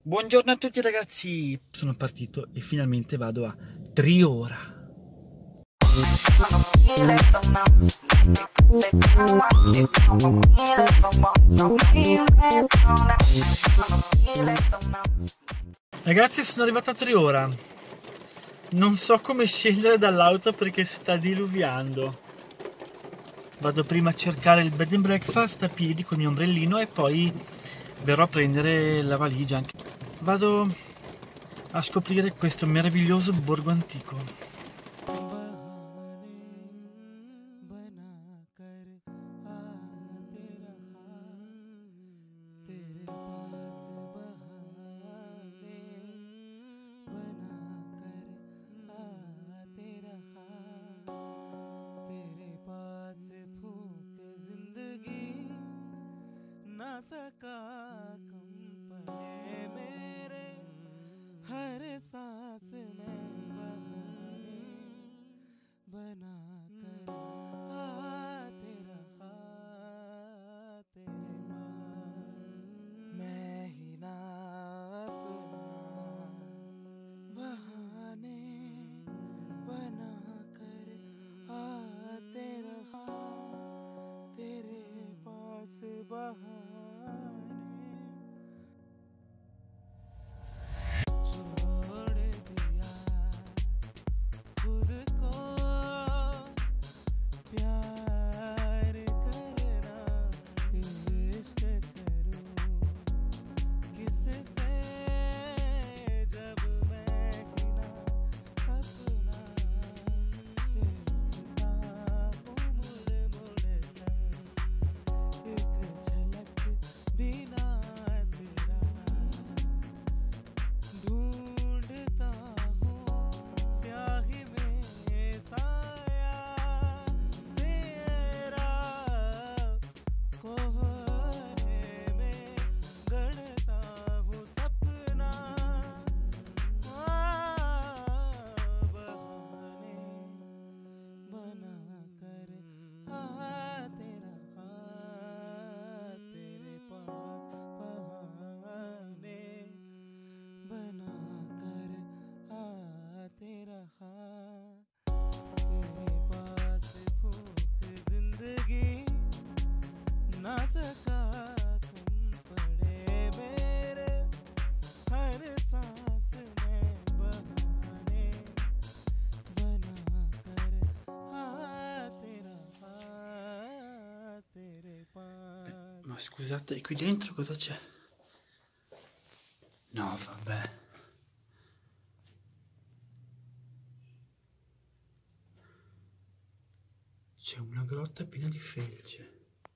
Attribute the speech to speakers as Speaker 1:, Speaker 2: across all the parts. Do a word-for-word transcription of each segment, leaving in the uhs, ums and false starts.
Speaker 1: Buongiorno a tutti ragazzi, sono partito e finalmente vado a Triora. Ragazzi, sono arrivato a Triora. Non so come scendere dall'auto perché sta diluviando. Vado prima a cercare il bed and breakfast a piedi con il mio ombrellino e poi verrò a prendere la valigia. Vado a scoprire questo meraviglioso borgo antico.
Speaker 2: सका कम पड़े मेरे हर सांस में बहाने बना कर आते रहा तेरे पास मैं ही ना अपना बहाने बना कर आते रहा तेरे पास बहाने
Speaker 1: Ma scusate, qui dentro cosa c'è? No, vabbè. C'è una grotta piena di felce.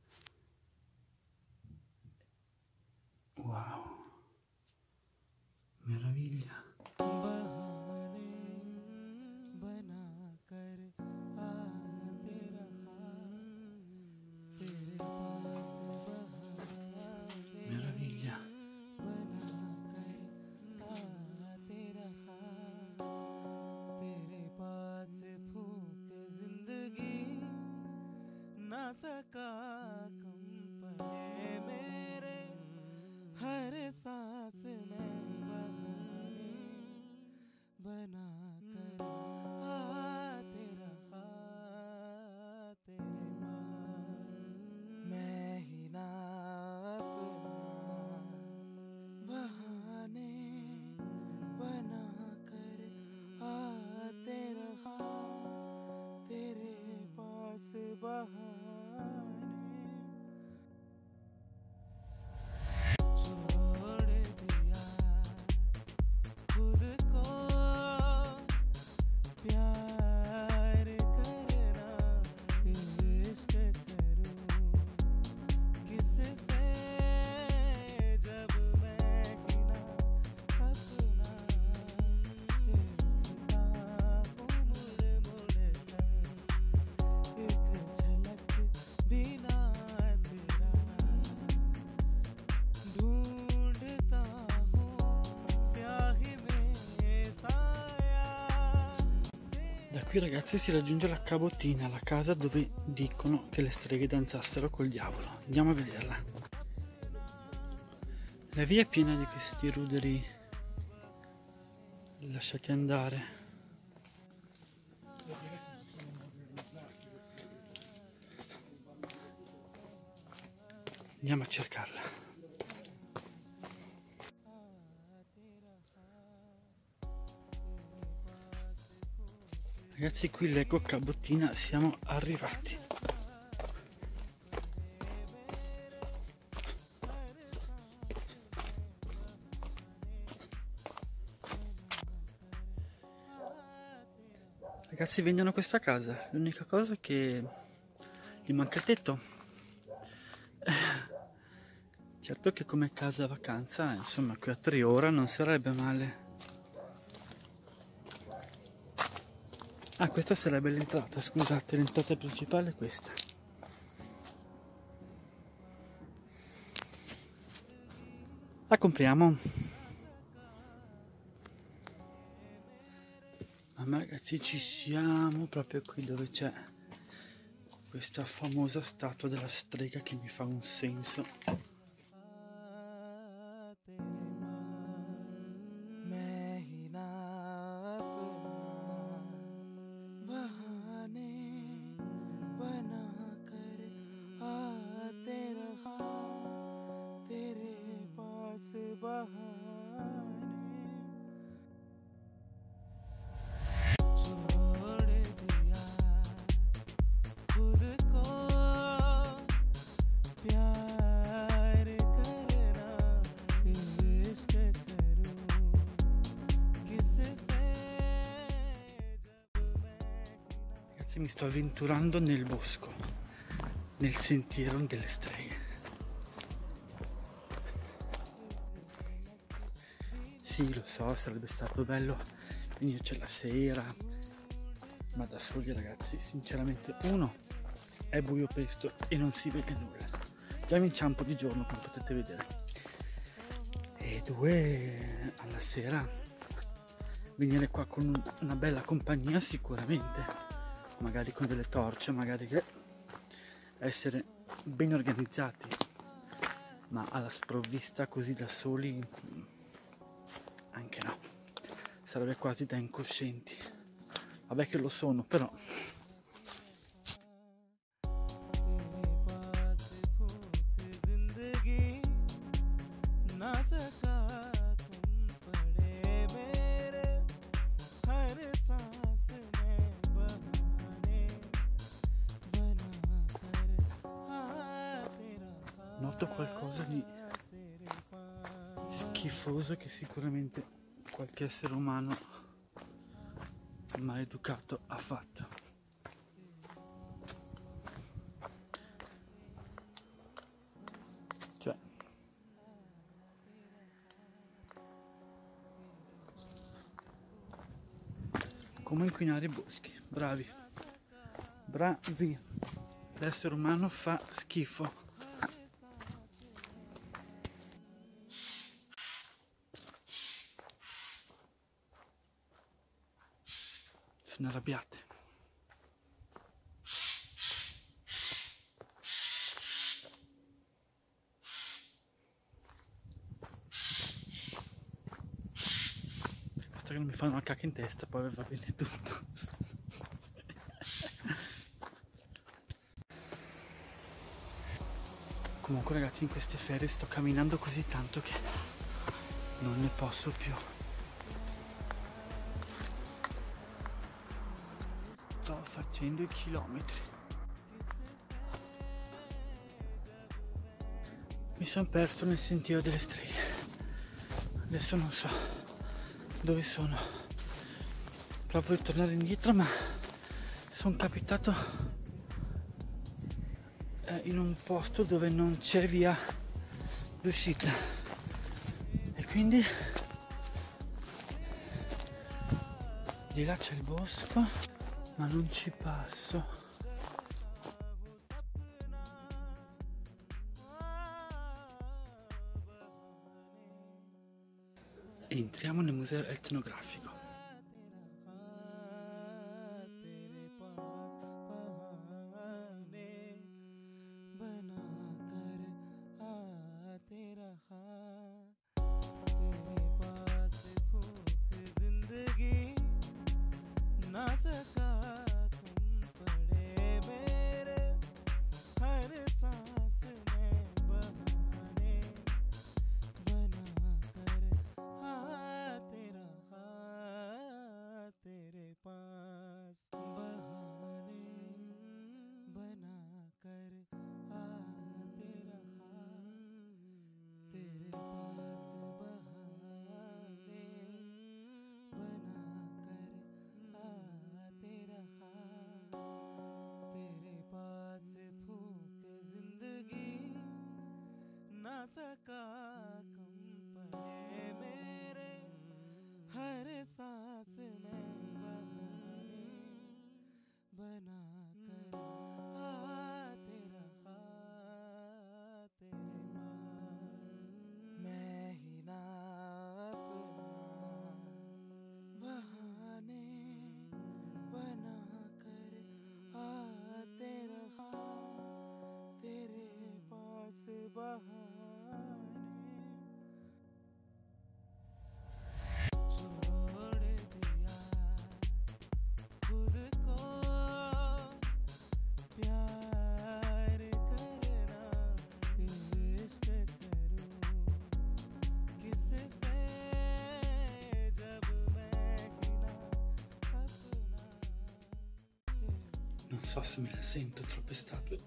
Speaker 1: Wow. Meraviglia.
Speaker 2: सका कम पड़े मेरे हर सांस में बहाने बना कर आते रहा तेरे पास मैं ही ना अपना बहाने बना कर आते रहा तेरे पास बहाने
Speaker 1: Qui ragazzi si raggiunge la Cabottina, la casa dove dicono che le streghe danzassero col diavolo. Andiamo a vederla. La via è piena di questi ruderi lasciati andare. Andiamo a cercarla. Ragazzi, qui leggo Cabottina, siamo arrivati. Ragazzi, vendono questa casa, l'unica cosa è che gli manca il tetto. Certo che come casa vacanza, insomma, qui a Triora non sarebbe male. Ah, questa sarebbe l'entrata, scusate, l'entrata principale è questa. La compriamo. Ma ragazzi, ci siamo proprio qui dove c'è questa famosa statua della strega che mi fa un senso. Mi sto avventurando nel bosco, nel sentiero delle streghe. Sì, lo so, sarebbe stato bello venirci la sera, ma da soli, ragazzi, sinceramente, uno, è buio pesto e non si vede nulla. Già mi inciampo di giorno, come potete vedere. E due, alla sera, venire qua con una bella compagnia sicuramente. Magari con delle torce, magari che essere ben organizzati, ma alla sprovvista così da soli anche no, sarebbe quasi da incoscienti. Vabbè che lo sono, però noto qualcosa di schifoso che sicuramente qualche essere umano maleducato ha fatto. Cioè, come inquinare i boschi. Bravi, bravi. L'essere umano fa schifo. Sono arrabbiate. Basta che non mi fanno una cacca in testa, poi va bene tutto. Comunque ragazzi, in queste ferie sto camminando così tanto che non ne posso più. Sto facendo i chilometri. Mi sono perso nel sentiero delle streghe. Adesso non so dove sono. Provo a tornare indietro, ma sono capitato eh, in un posto dove non c'è via d'uscita. E quindi di là c'è il bosco, ma non ci passo. Entriamo nel museo etnografico. Non so se me la sento, troppe statue.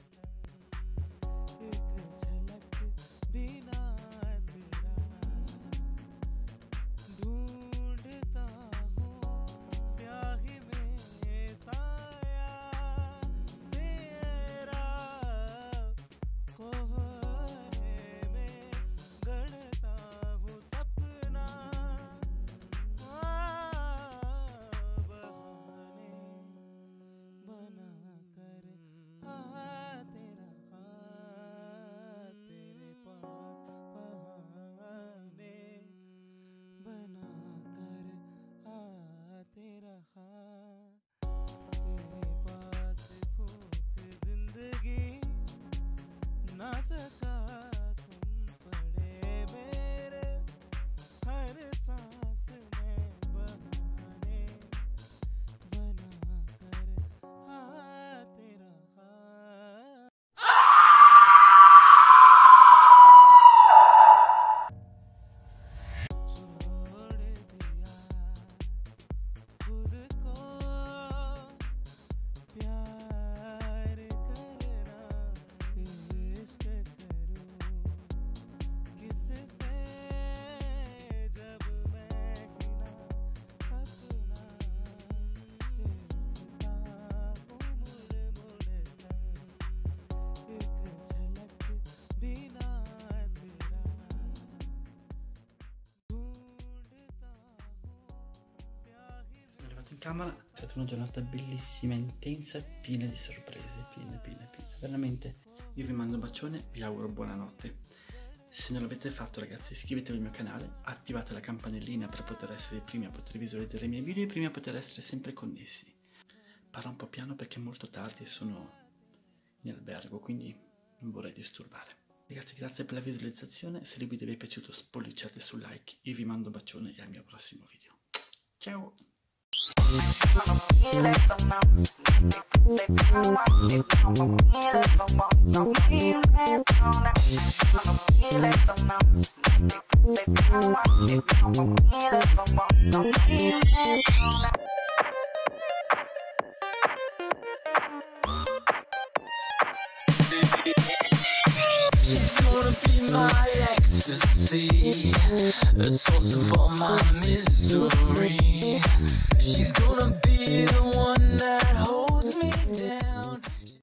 Speaker 1: Camera. È stata una giornata bellissima, intensa, piena di sorprese, piena, piena, piena. Veramente, io vi mando un bacione, vi auguro buonanotte. Se non l'avete fatto, ragazzi, iscrivetevi al mio canale, attivate la campanellina per poter essere i primi a poter visualizzare i miei video e i primi a poter essere sempre connessi. Parlo un po' piano perché è molto tardi e sono in albergo, quindi non vorrei disturbare. Ragazzi, grazie per la visualizzazione, se il video vi è piaciuto spolliciate sul like, io vi mando un bacione e al mio prossimo video. Ciao!
Speaker 3: She's gonna be my ecstasy, a source of all my misery.